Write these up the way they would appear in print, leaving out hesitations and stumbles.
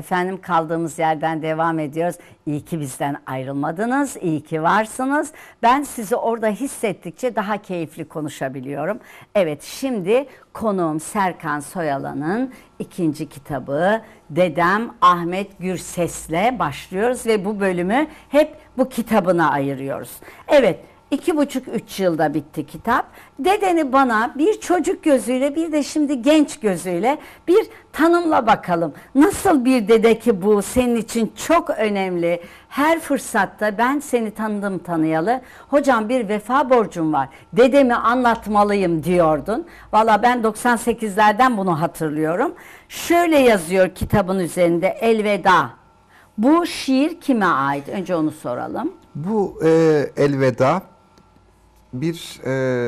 Efendim kaldığımız yerden devam ediyoruz. İyi ki bizden ayrılmadınız, iyi ki varsınız. Ben sizi orada hissettikçe daha keyifli konuşabiliyorum. Evet, şimdi konuğum Serkan Soyalan'ın ikinci kitabı Dedem Ahmet Gürses'le başlıyoruz ve bu bölümü hep bu kitabına ayırıyoruz. Evet. 2,5-3 yılda bitti kitap. Dedeni bana bir çocuk gözüyle bir de şimdi genç gözüyle bir tanımla bakalım. Nasıl bir dede ki bu senin için çok önemli. Her fırsatta ben seni tanıdım tanıyalı. Hocam bir vefa borcum var. Dedemi anlatmalıyım diyordun. Valla ben 98'lerden bunu hatırlıyorum. Şöyle yazıyor kitabın üzerinde Elveda. Bu şiir kime ait? Önce onu soralım. Bu Elveda bir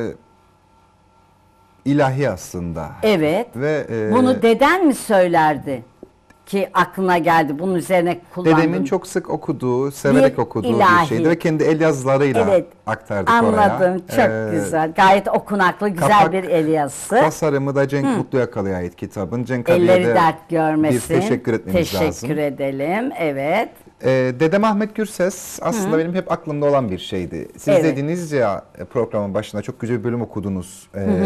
ilahi aslında. Evet. Ve bunu deden mi söylerdi ki aklına geldi? Bunun üzerine kullandın. Dedemin çok sık okuduğu, severek okuduğu bir şeydi ve kendi el yazılarıyla aktardık oraya. Anladım. Çok güzel. Gayet okunaklı, güzel bir el yazısı. Tasarımı da Cenk Mutluyakala'ya ait kitabın. Cenk Elleri abiye dert görmesin. bir teşekkür etmemiz lazım. Teşekkür edelim. Evet. Dedem Ahmet Gürses aslında benim hep aklımda olan bir şeydi. Siz dediniz ya programın başında çok güzel bir bölüm okudunuz.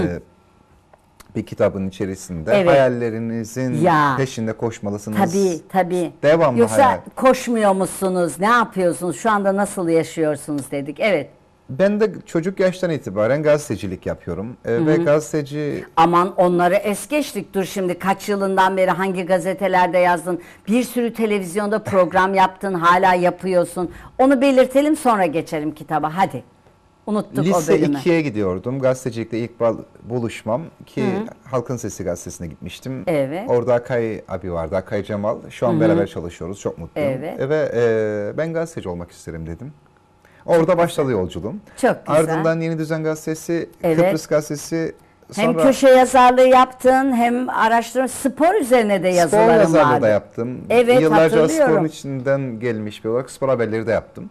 Bir kitabın içerisinde hayallerinizin peşinde koşmalısınız. Tabii. Devamlı Yoksa koşmuyor musunuz? Ne yapıyorsunuz? Şu anda nasıl yaşıyorsunuz dedik. Evet. Ben de çocuk yaştan itibaren gazetecilik yapıyorum. Ve gazeteci... Aman onları es geçtik. Dur şimdi kaç yılından beri hangi gazetelerde yazdın? Bir sürü televizyonda program yaptın. Hala yapıyorsun. Onu belirtelim sonra geçelim kitaba. Hadi. Unuttuk o bölümü. Lise 2'ye gidiyordum. Gazetecilikte ilk buluşmam ki Halkın Sesi gazetesine gitmiştim. Evet. Orada Akay abi vardı, Akay Cemal. Şu an beraber çalışıyoruz. Çok mutluyum. Evet. Ve ben gazeteci olmak isterim dedim. Orada başladı yolculuğum. Çok güzel. Ardından Yeni Düzen Gazetesi, Kıbrıs Gazetesi. Sonra hem köşe yazarlığı yaptın hem araştırma, spor üzerine de yazılarım vardı. Spor yazarlığı da yaptım. Evet, yıllarca sporun içinden gelmiş bir olarak spor haberleri de yaptım.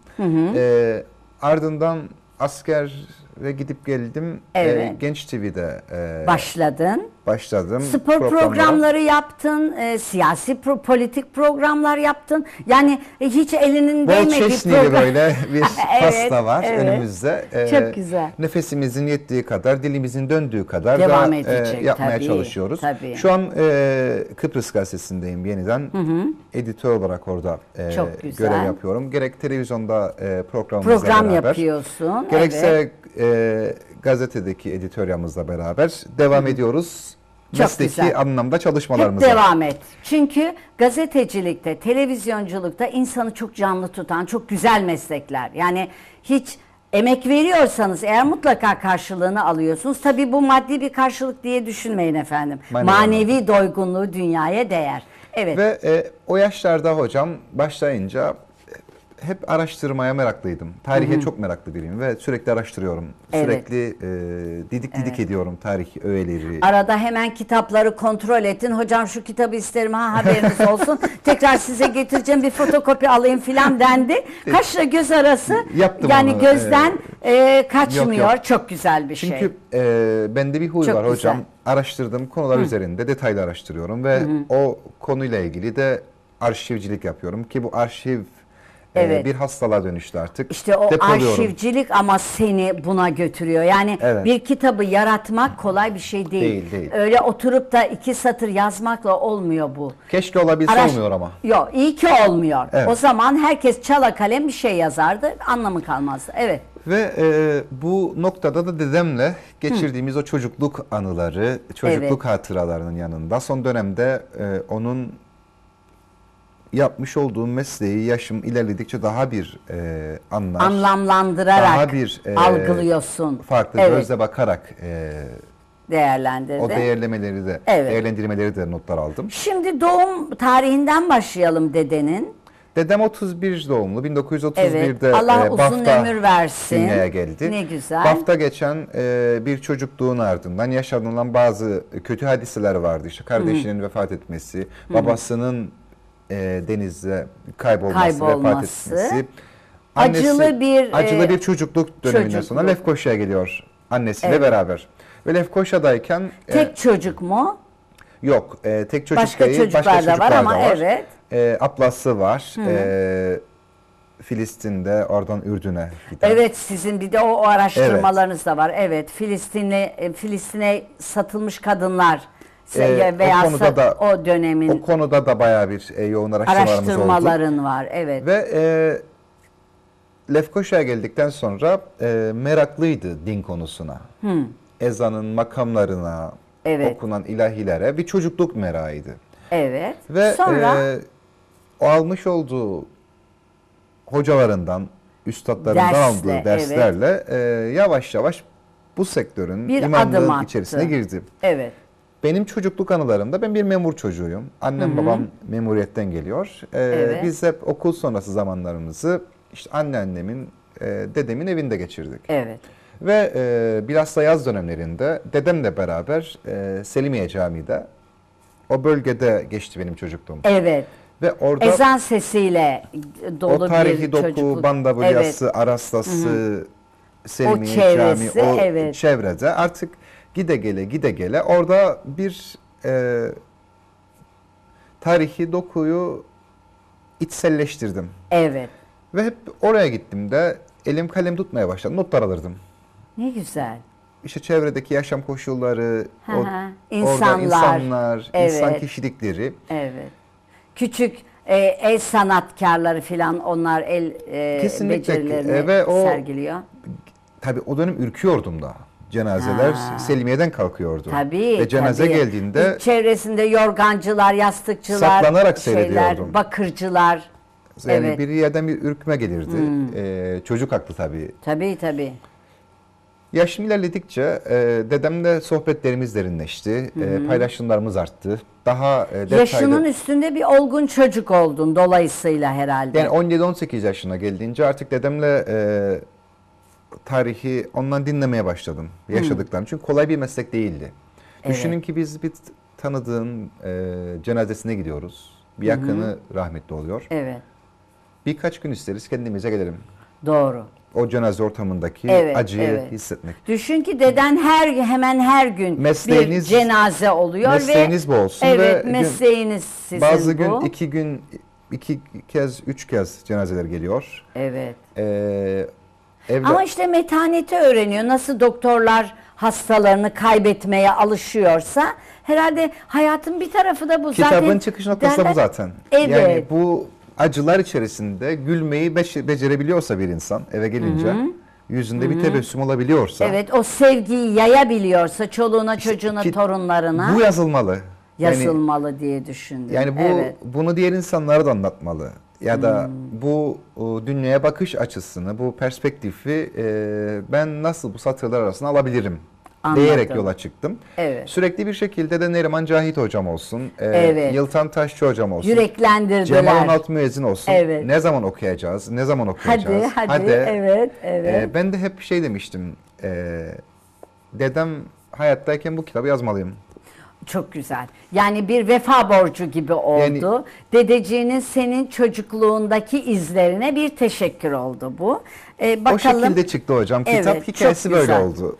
Ardından askere gidip geldim. Genç TV'de başladım. Spor programları yaptın, siyasi politik programlar yaptın. Yani hiç elinin değmediği program. Böyle bir pasta var önümüzde. Çok güzel. Nefesimizin yettiği kadar, dilimizin döndüğü kadar devam da edecek, yapmaya çalışıyoruz. Tabii. Şu an Kıbrıs Gazetesi'ndeyim yeniden. Editör olarak orada görev yapıyorum. Gerek televizyonda programımızla beraber. Yapıyorsun. Gerekse gazetedeki editoryamızla beraber devam ediyoruz. Mesleki anlamda çalışmalarımıza. Hep devam et. Çünkü gazetecilikte, televizyonculukta insanı çok canlı tutan çok güzel meslekler. Yani hiç emek veriyorsanız eğer mutlaka karşılığını alıyorsunuz. Tabii bu maddi bir karşılık diye düşünmeyin efendim. Manevi doygunluğu dünyaya değer. Evet. Ve o yaşlarda hocam başlayınca hep araştırmaya meraklıydım. Tarihe çok meraklı biriyim ve sürekli araştırıyorum. Sürekli didik ediyorum tarih öğeleri. Arada hemen kitapları kontrol ettin. Hocam şu kitabı isterim haberiniz olsun. Tekrar size getireceğim bir fotokopi alayım filan dendi. Kaşla göz arası yaptım yani onu. Gözden kaçmıyor. Yok. Çok güzel bir şey. Çünkü bende bir huy var hocam. Araştırdığım konular üzerinde detaylı araştırıyorum ve o konuyla ilgili de arşivcilik yapıyorum ki bu arşiv bir hastalığa dönüştü artık. İşte o arşivcilik ama seni buna götürüyor. Yani bir kitabı yaratmak kolay bir şey değil. Öyle oturup da 2 satır yazmakla olmuyor bu. Keşke olabilse olmuyor ama. Yok, iyi ki olmuyor. O zaman herkes çala kalem bir şey yazardı. Anlamı kalmazdı. Evet. Ve bu noktada da dedemle geçirdiğimiz o çocukluk anıları, çocukluk hatıralarının yanında son dönemde onun yapmış olduğum mesleği yaşım ilerledikçe daha bir anlamlandırarak daha bir algılıyorsun. Farklı gözle bakarak değerlendirdin. O değerlendirmeleri de notlar aldım. Şimdi doğum tarihinden başlayalım dedenin. Dedem 31 doğumlu. 1931'de Allah uzun BAFTA ömür versin. Dünyaya geldi. Ne güzel. BAFTA geçen bir çocukluğun ardından yaşanılan bazı kötü hadiseler vardı. İşte kardeşinin vefat etmesi, babasının denizde kaybolması, vefat etmesi. Acılı bir çocukluk döneminden sonra Lefkoşa'ya geliyor annesiyle beraber. Ve Lefkoşa'dayken tek çocuk mu? Yok, tek çocuk başka değil, çocuklar başka da çocuklar var ama da var. ablası var. Filistin'de, oradan Ürdün'e giden. Evet, sizin bir de o araştırmalarınız da var. Evet, Filistin'e satılmış kadınlar veya o konuda da, o dönemin o konuda da bayağı bir yoğun araştırmaların var. Evet. Ve Lefkoşa'ya geldikten sonra meraklıydı din konusuna. Ezanın makamlarına, okunan ilahilere bir çocukluk merakıydı. Evet. Ve sonra o almış olduğu hocalarından, üstadlarından aldığı derslerle yavaş yavaş bu sektörün imanlığın içerisine girdi. Evet. Benim çocukluk anılarımda, ben bir memur çocuğuyum. Annem babam memuriyetten geliyor. Biz hep okul sonrası zamanlarımızı işte anneannemin, dedemin evinde geçirdik. Evet. Ve bilhassa yaz dönemlerinde dedemle beraber Selimiye Camii'de, o bölgede geçti benim çocukluğum. Evet. Ve orada ezan sesiyle dolu o tarihi bir doku, çocukluk. Banda Bılyası, Arastası, Selimiye çevresi, Camii, o çevrede artık gide gele orada bir tarihi dokuyu içselleştirdim. Evet. Ve hep oraya gittiğimde elim kalem tutmaya başladım. Notlar alırdım. Ne güzel. İşte çevredeki yaşam koşulları, orada insanlar, insan kişilikleri. Evet. Küçük el sanatkarları falan, onlar el becerilerini ve sergiliyor. Tabii o dönem ürküyordum da. Cenazeler Selimiye'den kalkıyordu. Tabii, ve cenaze geldiğinde çevresinde yorgancılar, yastıkçılar, saklanarak seyrediyordum. bakırcılar. Yani bir yerden bir ürkme gelirdi. Çocuk aklı tabii. Tabii. Yaşım ilerledikçe dedemle sohbetlerimiz derinleşti. Paylaşımlarımız arttı. Daha detaylı. Yaşının üstünde bir olgun çocuk oldun dolayısıyla herhalde. Yani 17-18 yaşına geldiğince artık dedemle tarihi ondan dinlemeye başladım. Yaşadıklarını. Çünkü kolay bir meslek değildi. Düşünün ki biz bir tanıdığın cenazesine gidiyoruz. Bir yakını rahmetli oluyor. Evet. Birkaç gün isteriz kendimize gelelim. Doğru. O cenaze ortamındaki acıyı hissetmek. Düşün ki deden hemen her gün bir cenaze oluyor. Mesleğiniz bu olsun. Evet, mesleğiniz sizin bazı bu. gün, iki kez, 3 kez cenazeler geliyor. Evet. Evde... Ama işte metaneti öğreniyor. Nasıl doktorlar hastalarını kaybetmeye alışıyorsa herhalde hayatın bir tarafı da bu. Kitabın çıkış noktası da bu zaten. Evet. Yani bu acılar içerisinde gülmeyi becerebiliyorsa bir insan eve gelince, yüzünde bir tebessüm olabiliyorsa. Evet, o sevgiyi yayabiliyorsa çoluğuna, çocuğuna, torunlarına. Bu yazılmalı. Yazılmalı diye düşündüm. Yani bunu diğer insanlara da anlatmalı. Ya da bu dünyaya bakış açısını, bu perspektifi ben nasıl bu satırlar arasına alabilirim diyerek yola çıktım. Evet. Sürekli bir şekilde de Neriman Cahit hocam olsun, Yıltan Taşçı hocam olsun, yüreklendirdiler. Cemal Onalt müezzin olsun. Evet. Ne zaman okuyacağız? Ne zaman okuyacağız? Hadi. Evet. Ben de hep demiştim. Dedem hayattayken bu kitabı yazmalıyım. Çok güzel. Yani bir vefa borcu gibi oldu. Yani, dedeciğinin senin çocukluğundaki izlerine bir teşekkür oldu bu. Bakalım. O şekilde çıktı hocam. Kitap hikayesi böyle oldu.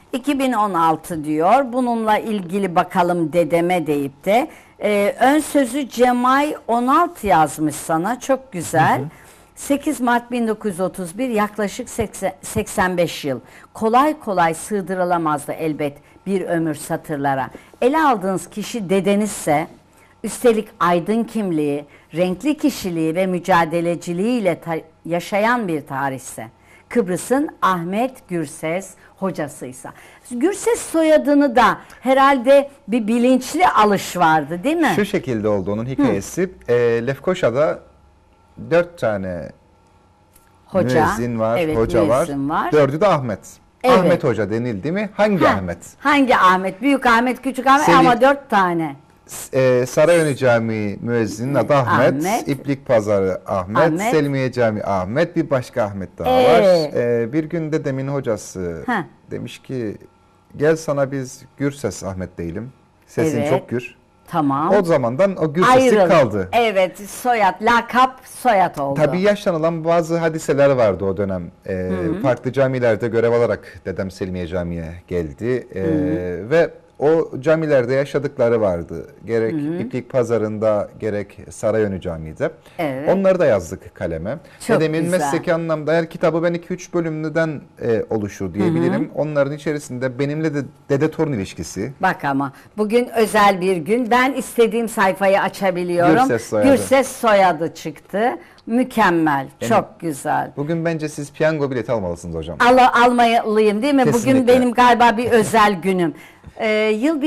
2016 diyor. Bununla ilgili bakalım dedeme deyip de. Ön sözü Cemal Onalt yazmış sana. Çok güzel. 8 Mart 1931, yaklaşık 85 yıl. Kolay kolay sığdırılamazdı elbet bir ömür satırlara. Ele aldığınız kişi dedenizse, üstelik aydın kimliği, renkli kişiliği ve mücadeleciliğiyle yaşayan bir tarihse, Kıbrıs'ın Ahmet Gürses hocasıysa. Gürses soyadını da herhalde bir bilinçli alış vardı, değil mi? Şu şekilde oldu onun hikayesi. Lefkoşa'da 4 tane müezzin var, hoca var. 4'ü de Ahmet. Evet. Ahmet Hoca denildi mi? Hangi Ahmet? Hangi Ahmet? Büyük Ahmet, Küçük Ahmet ama 4 tane. Sarayönü Camii müezzinin adı Ahmet. İplik Pazarı Ahmet. Selimiye Camii Ahmet. Bir başka Ahmet daha var. Bir gün dedemin hocası demiş ki gel sana biz Gürses Ahmet diyelim. Sesin çok gür. Tamam. O zamandan o Gürseslik kaldı. Evet, lakap soyad oldu. Tabii yaşanılan bazı hadiseler vardı o dönem. Farklı camilerde görev alarak dedem Selimiye Camii'ye geldi. Ve o camilerde yaşadıkları vardı. Gerek İplik Pazarı'nda gerek Sarayönü Camii'de. Evet. Onları da yazdık kaleme. Çok Dedemin güzel. mesleki anlamda her kitabı ben 2-3 bölümden oluşur diyebilirim. Onların içerisinde benimle de dede torun ilişkisi. Bak ama bugün özel bir gün. Ben istediğim sayfayı açabiliyorum. Gürses soyadı. Gürses soyadı çıktı. Mükemmel. Çok güzel. Bugün bence siz piyango bileti almalısınız hocam. Almalıyım değil mi? Kesinlikle. Bugün benim galiba bir özel günüm. Yıl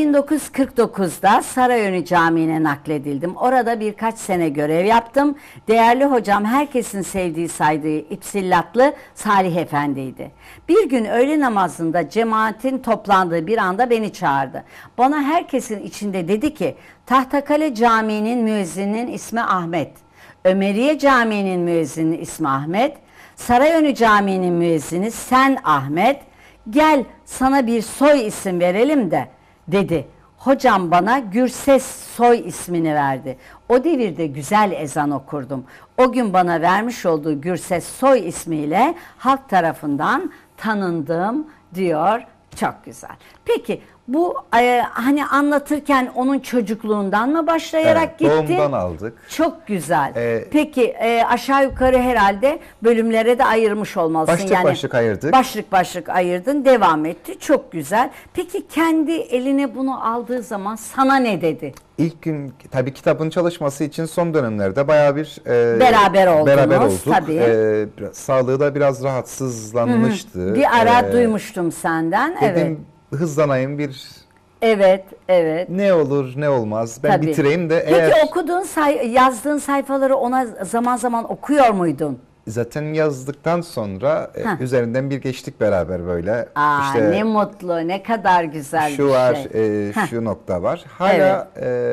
1949'da Sarayönü Camii'ne nakledildim. Orada birkaç sene görev yaptım. Değerli hocam herkesin sevdiği saydığı İpsillatlı Salih Efendi'ydi. Bir gün öğle namazında cemaatin toplandığı bir anda beni çağırdı. Bana herkesin içinde dedi ki Tahtakale Camii'nin müezzininin ismi Ahmet. Ömeriye Camii'nin müezzinin ismi Ahmet. Sarayönü Camii'nin müezzini sen Ahmet. Gel sana bir soy isim verelim de dedi. Hocam bana Gürses soy ismini verdi. O devirde güzel ezan okurdum. O gün bana vermiş olduğu Gürses soy ismiyle halk tarafından tanındım diyor. Çok güzel. Peki bu hani anlatırken onun çocukluğundan mı başlayarak gitti? Doğumdan aldık. Çok güzel. Peki aşağı yukarı herhalde bölümlere de ayırmış olmalısın. Başlık başlık ayırdık. Başlık başlık ayırdın, devam etti. Çok güzel. Peki kendi eline bunu aldığı zaman sana ne dedi? İlk gün tabii kitabın çalışması için son dönemlerde bayağı bir Beraber oldunuz, beraber olduk. tabii. Sağlığı da biraz rahatsızlanmıştı. Bir ara duymuştum senden. Evet. Dedim hızlanayım bir Evet, evet. ne olur ne olmaz ben Tabii. bitireyim de Peki eğer okuduğun, yazdığın sayfaları ona zaman zaman okuyor muydun? zaten yazdıktan sonra üzerinden bir geçtik beraber böyle. Aa, İşte ne mutlu, ne kadar güzel şu bir var, şey. şu nokta var. Hala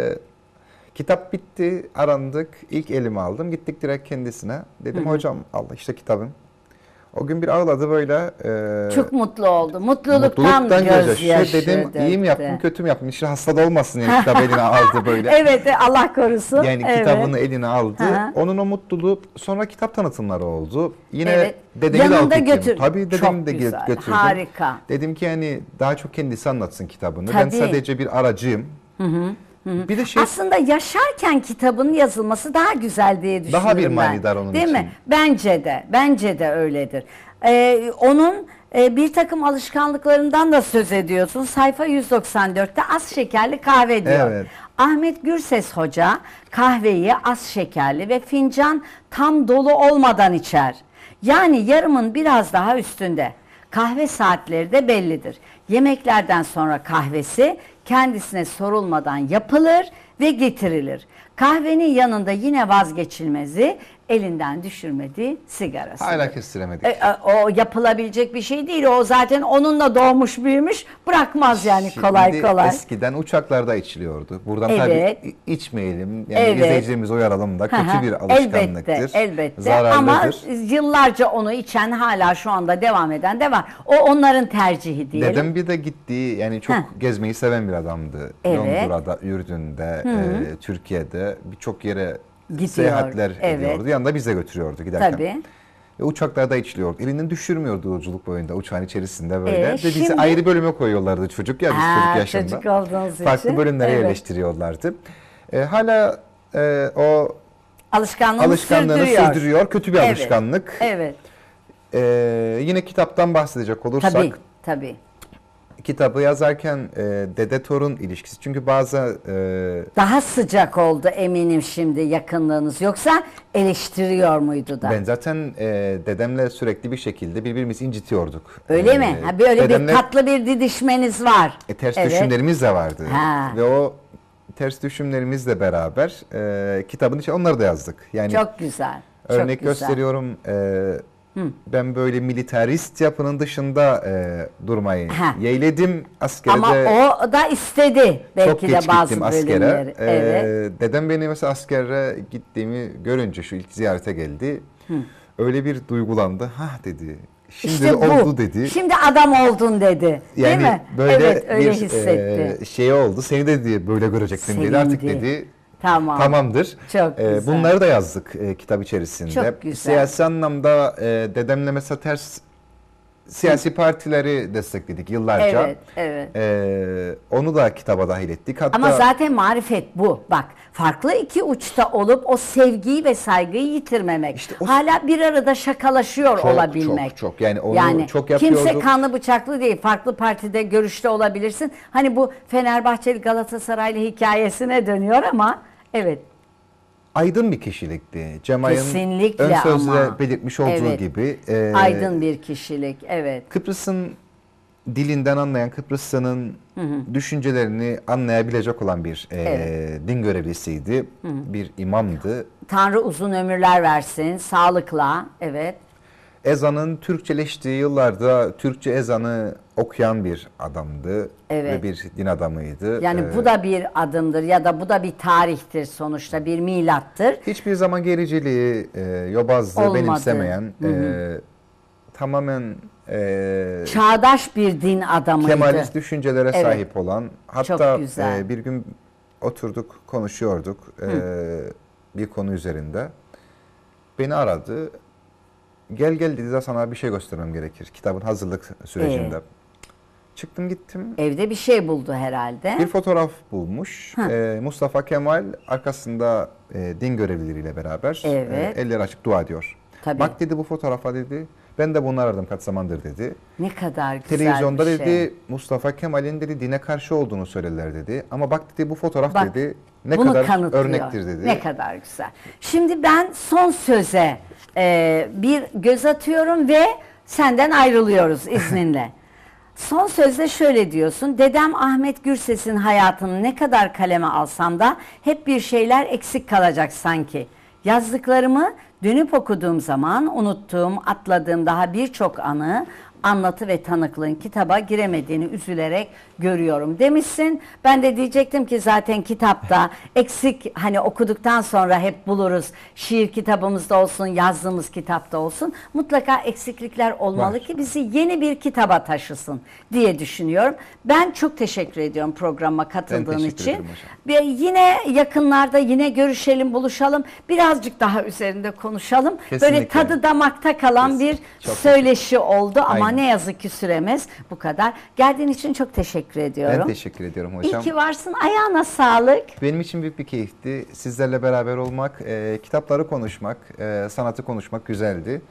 kitap bitti, arandık. İlk elime aldım. Gittik direkt kendisine. Dedim hocam Allah işte kitabım. O gün bir ağladı böyle. Çok mutlu oldu. Mutluluktan gözyaşı Dedim döktü. iyi mi yaptım kötü mü yaptım? İşte hasta da olmasın yani kitap eline aldı böyle. Evet, Allah korusun. Yani Evet. kitabını eline aldı. Hı. Onun o mutluluğu sonra kitap tanıtımları oldu. Yine Evet. dedemi de Yanında alıp gittim. götür. Tabii dedemi Çok de güzel, götürdüm. harika. Dedim ki yani daha çok kendisi anlatsın kitabını. Ben Tabii. sadece bir aracıyım. Bir de şey Aslında yaşarken kitabın yazılması daha güzel diye düşünüyorum Daha bir ben. manidar onun Değil için. mi? Bence de öyledir. Onun bir takım alışkanlıklarından da söz ediyorsun. Sayfa 194'te az şekerli kahve diyor. Evet. Ahmet Gürses Hoca kahveyi az şekerli ve fincan tam dolu olmadan içer. Yani yarımın biraz daha üstünde. Kahve saatleri de bellidir. Yemeklerden sonra kahvesi kendisine sorulmadan yapılır ve getirilir. Kahvenin yanında yine vazgeçilmezi elinden düşürmediği sigarası. hala kestiremedik. O yapılabilecek bir şey değil. O zaten onunla doğmuş büyümüş, bırakmaz yani kolay Şimdi kolay. eskiden uçaklarda içiliyordu. Buradan Evet. tabii içmeyelim. Yani Evet. izleyicilerimizi uyaralım da kötü bir alışkanlıktır. Elbette. Zararlıdır. Ama yıllarca onu içen hala şu anda devam eden de var. O onların tercihi diyelim. Dedem bir de gittiği yani çok gezmeyi seven bir adamdı. Evet. Londra'da, Ürdün'de, Türkiye'de birçok yere Gidiyor, seyahatler evet. ediyordu. Yanında bize götürüyordu giderken. Tabii. Ve uçaklarda içiliyordu. Elinden düşürmüyordu yolculuk boyunca uçağın içerisinde böyle. Ve bizi şimdi- ayrı bölüme koyuyorlardı çocuk ya biz çocuk yaşında. Çocuk olduğunuz Farklı için. bölümlere Evet. yerleştiriyorlardı. Hala o Alışkanlığını alışkanlığını sürdürüyor. Kötü bir Evet. alışkanlık. Evet. Yine kitaptan bahsedecek olursak. Tabii. Kitabı yazarken dede torun ilişkisi. Çünkü bazı Daha sıcak oldu eminim şimdi yakınlığınız. Yoksa eleştiriyor muydu da? ben zaten dedemle sürekli bir şekilde birbirimizi incitiyorduk. Öyle mi? Ha, böyle bir dedemle tatlı bir didişmeniz var. ters Evet. düşümlerimiz de vardı. Ha. Ve o ters düşümlerimizle beraber kitabın içine onları da yazdık. Yani Çok güzel. örnek çok güzel. gösteriyorum. Ben böyle militarist yapının dışında durmayı Ha. yeğledim askerde. Ama o da istedi belki Çok de geç bazı gittim askere. bölümleri. Evet. Dedem beni mesela askere gittiğimi görünce şu ilk ziyarete geldi. Öyle bir duygulandı. Ha dedi. Şimdi İşte de bu. oldu dedi. Şimdi adam oldun dedi. Değil Yani mi? böyle Evet, öyle bir hissetti. şey oldu. Seni de diye böyle görecektim dedi. Artık Sevindi. dedi. Tamam. Tamamdır. Çok güzel. Bunları da yazdık kitap içerisinde. Çok güzel. Siyasi anlamda dedemle mesela ters siyasi partileri destekledik yıllarca. Evet, evet. Onu da kitaba dahil ettik. Hatta Ama zaten marifet bu. Bak, farklı iki uçta olup o sevgiyi ve saygıyı yitirmemek. İşte o- Hala bir arada şakalaşıyor Çok, olabilmek. çok. Yani onu çok yapıyorduk. Kimse kanlı bıçaklı değil. Farklı partide görüşte olabilirsin. Hani bu Fenerbahçeli Galatasaraylı hikayesine dönüyor ama evet. aydın bir kişilikti. Cemay'ın Kesinlikle ön sözde ama. belirtmiş olduğu Evet. gibi. Aydın bir kişilik. Evet. Kıbrıs'ın dilinden anlayan, Kıbrıs'ın düşüncelerini anlayabilecek olan bir din görevlisiydi. Bir imamdı. Tanrı uzun ömürler versin. Sağlıkla. Evet. Ezanın Türkçeleştiği yıllarda Türkçe ezanı okuyan bir adamdı Evet. ve bir din adamıydı. Yani bu da bir adımdır ya da bu da bir tarihtir sonuçta, bir milattır. Hiçbir zaman gericiliği, yobazlığı Olmadı. benimsemeyen, tamamen Çağdaş bir din adamıydı. Kemalist düşüncelere Evet. sahip olan, hatta Çok güzel. bir gün oturduk, konuşuyorduk bir konu üzerinde. Beni aradı. Gel dedi de sana bir şey göstermem gerekir kitabın hazırlık sürecinde. Çıktım gittim. Evde bir şey buldu herhalde. Bir fotoğraf bulmuş. Mustafa Kemal arkasında din görevlileriyle beraber Evet. elleri açık dua ediyor. Tabii. Bak dedi bu fotoğrafa dedi. Ben de bunu aradım kaç zamandır dedi. Ne kadar güzel Televizyonda bir dedi şey. Mustafa Kemal'in dedi dine karşı olduğunu söylediler dedi. Ama bak dedi bu fotoğraf Bak, dedi ne bunu kadar kanıtlıyor. örnektir dedi. Ne kadar güzel. Şimdi ben son söze bir göz atıyorum ve senden ayrılıyoruz izninle. Son sözde şöyle diyorsun. Dedem Ahmet Gürses'in hayatını ne kadar kaleme alsam da hep bir şeyler eksik kalacak sanki. Yazdıklarımı dönüp okuduğum zaman unuttuğum, atladığım daha birçok anı, anlatı ve tanıklığın kitaba giremediğini üzülerek görüyorum demişsin. Ben de diyecektim ki zaten kitapta eksik, hani okuduktan sonra hep buluruz. Şiir kitabımızda olsun, yazdığımız kitapta olsun. Mutlaka eksiklikler olmalı Var. ki bizi yeni bir kitaba taşısın diye düşünüyorum. Ben çok teşekkür ediyorum programa katıldığın teşekkür için. ederim hocam. Ve yine yakınlarda yine görüşelim, buluşalım. Birazcık daha üzerinde konuşalım. Böyle Kesinlikle. tadı damakta kalan bir Çok söyleşi oldu ama Aynen. ne yazık ki süremiz bu kadar. Geldiğin için çok teşekkür ediyorum. Ben teşekkür ediyorum hocam. İyi ki varsın. Ayağına sağlık. Benim için büyük bir keyifti. Sizlerle beraber olmak, kitapları konuşmak, sanatı konuşmak güzeldi.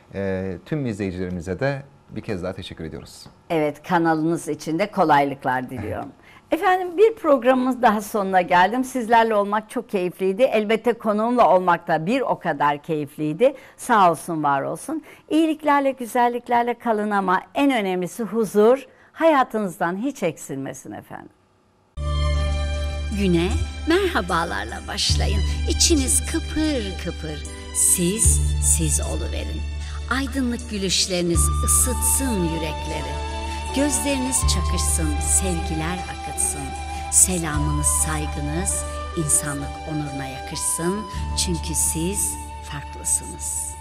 Tüm izleyicilerimize de bir kez daha teşekkür ediyoruz. Evet, kanalınız için de kolaylıklar diliyorum. Efendim, bir programımız daha sonuna geldim. Sizlerle olmak çok keyifliydi. Elbette konuğumla olmak da bir o kadar keyifliydi. Sağ olsun, var olsun. İyiliklerle, güzelliklerle kalın ama en önemlisi huzur. Hayatınızdan hiç eksilmesin efendim. Güne merhabalarla başlayın. İçiniz kıpır kıpır. Siz oluverin. Aydınlık gülüşleriniz ısıtsın yürekleri. Gözleriniz çakışsın, sevgiler akıtsın. Selamınız, saygınız insanlık onuruna yakışsın. Çünkü siz farklısınız.